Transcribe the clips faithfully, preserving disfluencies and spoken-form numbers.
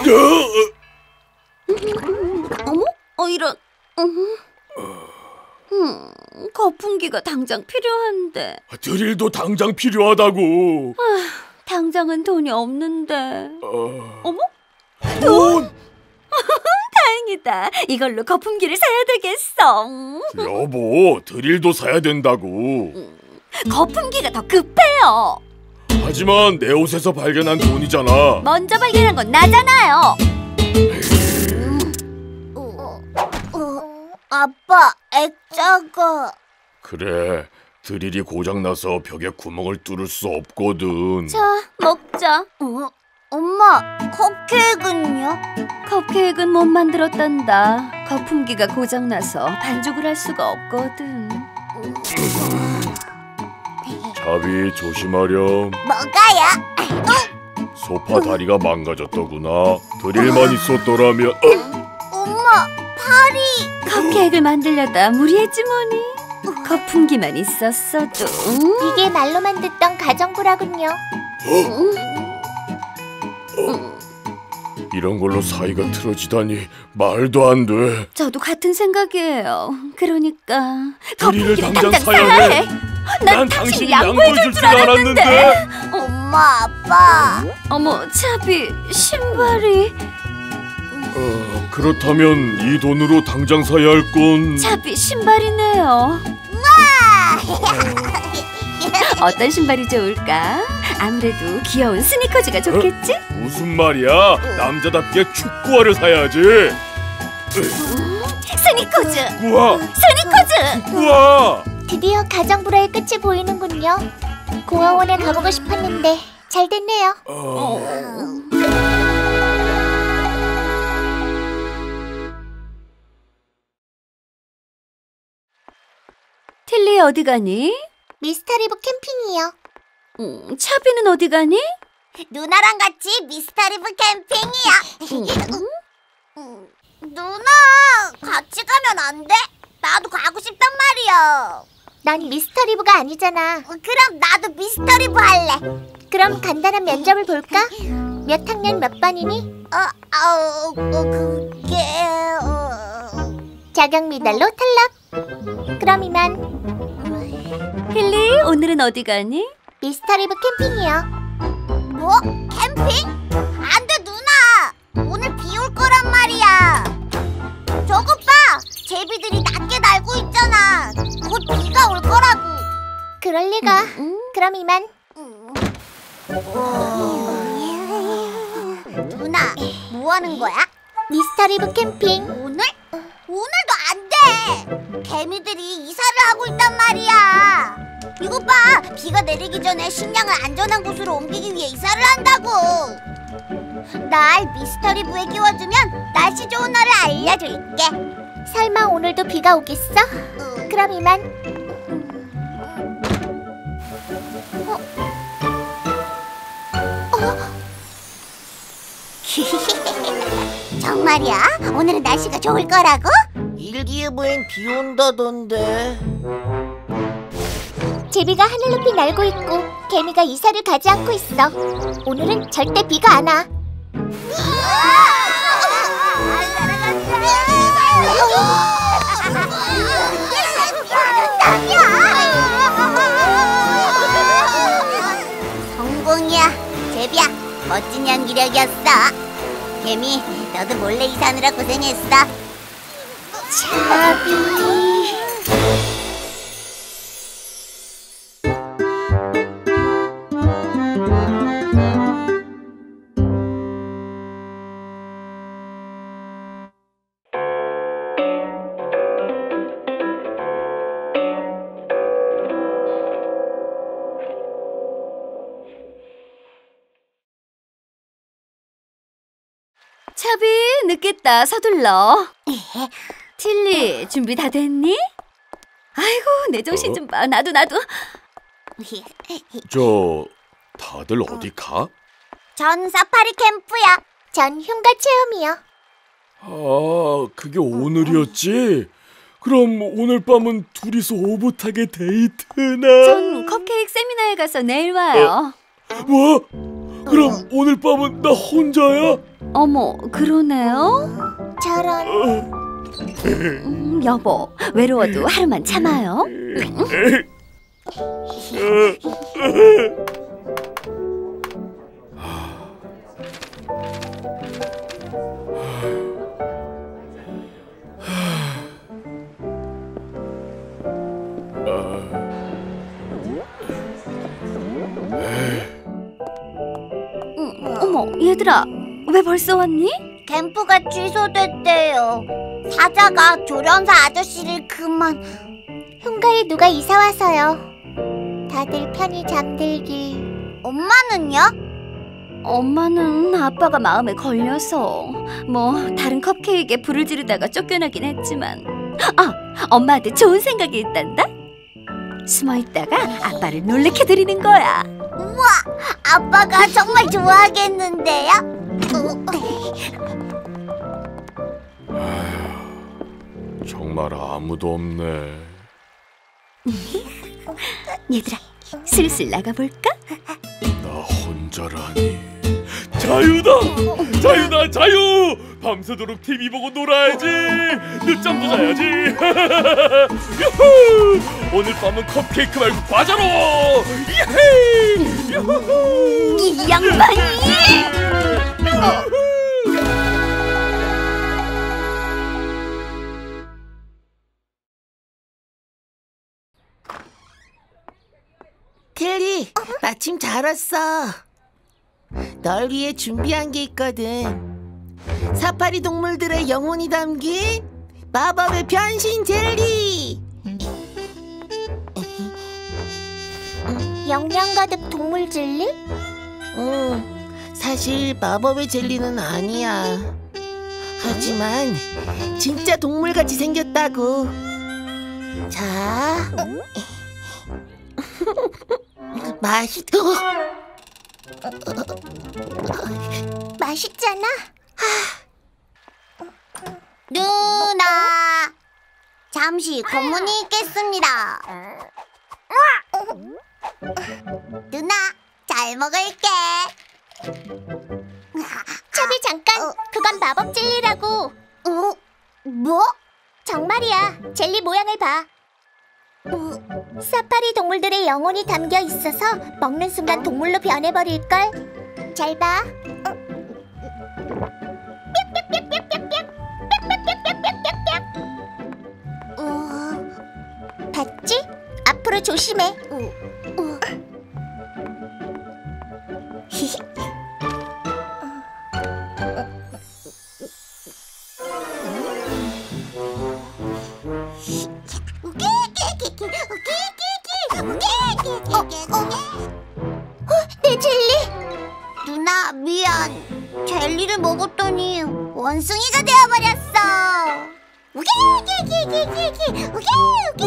어머? 어, 이런. 음. 음, 거품기가 당장 필요한데. 드릴도 당장 필요하다고. 아, 당장은 돈이 없는데. 어... 어머? 돈? 다행이다. 이걸로 거품기를 사야 되겠어. 여보, 드릴도 사야 된다고. 음, 거품기가 더 급해요. 하지만 내 옷에서 발견한 돈이잖아. 먼저 발견한 건 나잖아요. 아빠, 액자가... 그래, 드릴이 고장나서 벽에 구멍을 뚫을 수 없거든. 자, 먹자. 어? 엄마, 컵케이크는요? 컵케이크는 못 만들었단다. 거품기가 고장나서 반죽을 할 수가 없거든. 자비, 조심하렴. 뭐가요? 소파 다리가 망가졌더구나. 드릴만 있었더라면... 엄마, 팔이... 컵케이크를 만들려다 무리했지 뭐니. 거품기만 있었어도. 이게 말로만 듣던 가정부라군요. 이런 걸로 사이가 틀어지다니 말도 안 돼. 저도 같은 생각이에요. 그러니까 드릴을 거품기를 당장 당장 사야 사야 해. 해. 난 당신이 양보해줄 줄 알았는데. 알았는데. 엄마, 아빠. 어머, 차비, 신발이. 어, 그렇다면 이 돈으로 당장 사야 할 건... 차비, 신발이네요. 어떤 신발이 좋을까? 아무래도 귀여운 스니커즈가 좋겠지? 어? 무슨 말이야? 남자답게 축구화를 사야지. 스니커즈! 축구화! 스니커즈! 축구화! 드디어 가정부라의 끝이 보이는군요. 공화원에 가보고 싶었는데 잘 됐네요. 어... 틸리 어디 가니? 미스터리브 캠핑이요. 음, 차비는 어디 가니? 누나랑 같이 미스터리브 캠핑이야. 음? 누나, 같이 가면 안 돼? 나도 가고 싶단 말이야. 난 미스터리브가 아니잖아. 그럼 나도 미스터리브 할래. 그럼 간단한 면접을 볼까? 몇 학년 몇 반이니? 어, 어, 어 그게... 어... 자격 미달로 탈락. 그럼 이만. 힐리, 오늘은 어디 가니? 미스터리브 캠핑이요. 뭐? 캠핑? 안 돼, 누나! 오늘 비 올 거란 말이야. 저것 봐! 제비들이 낮게 날고 있잖아. 곧 비가 올 거라고. 그럴 리가. 음, 음. 그럼 이만. 음. 누나, 뭐 하는 거야? 미스터리브 캠핑. 오늘? 오늘도 안 돼! 개미들이 이사를 하고 있단 말이야. 이거 봐! 비가 내리기 전에 식량을 안전한 곳으로 옮기기 위해 이사를 한다고. 날 미스터리브에 끼워주면 날씨 좋은 날을 알려줄게. 설마 오늘도 비가 오겠어? 응. 그럼 이만. 어? 어? 정말이야? 오늘은 날씨가 좋을 거라고? 일기예보엔 비 온다던데. 제비가 하늘 높이 날고 있고 개미가 이사를 가지 않고 있어. 오늘은 절대 비가 안 와. 성공이야. 제비야, 멋진 연기력이었어. 개미, 너도 몰래 이사하느라 고생했어. 차비. 차비, 늦겠다. 서둘러. 틸리, 준비 다 됐니? 아이고, 내 정신 좀 봐. 나도 나도. 저... 다들 어디 가? 전 사파리 캠프야. 전 흉가 체험이요. 아, 그게 오늘이었지? 그럼 오늘 밤은 둘이서 오붓하게 데이트나? 전 컵케이크 세미나에 가서 내일 와요. 어? 뭐? 그럼 오늘 밤은 나 혼자야? 어머, 그러네요. 저런. 음, 여보, 외로워도 하루만 참아요. 음, 어머, 얘들아, 왜 벌써 왔니? 캠프가 취소됐대요. 사자가 조련사 아저씨를 그만. 현가에 누가 이사 와서요. 다들 편히 잠들길. 엄마는요? 엄마는 아빠가 마음에 걸려서 뭐 다른 컵케이크에 불을 지르다가 쫓겨나긴 했지만, 아, 엄마한테 좋은 생각이 있단다. 숨어 있다가 아빠를 놀래켜 드리는 거야. 우와, 아빠가 정말 좋아하겠는데요? 정말 아무도 없네. 얘들아, 슬슬 나가볼까? 나 혼자라니. 자유다! 자유다, 자유! 밤새도록 티비 보고 놀아야지. 늦잠도 자야지. 유후! 오늘 밤은 컵케이크 말고 과자로. 예헤이! 유후! 이 양반이! 틸리, 마침 잘 왔어. 널 위해 준비한 게 있거든. 사파리 동물들의 영혼이 담긴 마법의 변신 젤리. 영양 가득 동물 젤리? 응, 사실 마법의 젤리는 아니야. 하지만 진짜 동물같이 생겼다고. 자, 맛있... 맛있잖아. 누나, 잠시 고문이 있겠습니다. 누나, 잘 먹을게. 차비 잠깐, 그건 마법 젤리라고. 어? 뭐? 정말이야. 젤리 모양을 봐. 사파리 동물들의 영혼이 담겨 있어서 먹는 순간 동물로 변해버릴걸. 잘 봐. 어, 봤지? 앞으로 조심해. 내 젤리! 누나, 미안. 젤리를 먹었더니 원숭이가 되어버렸어. 우기기기기기기 우기우기.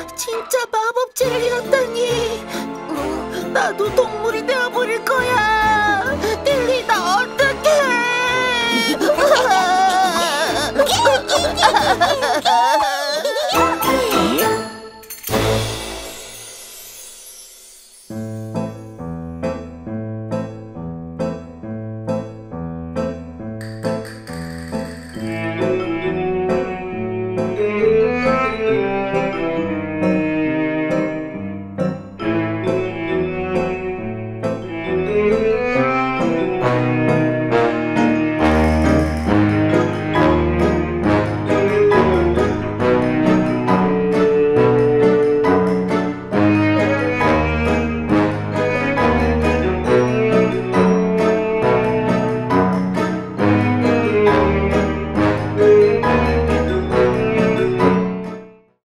진짜 마법 젤리였다니. 나도 동물이 되어버릴 거야.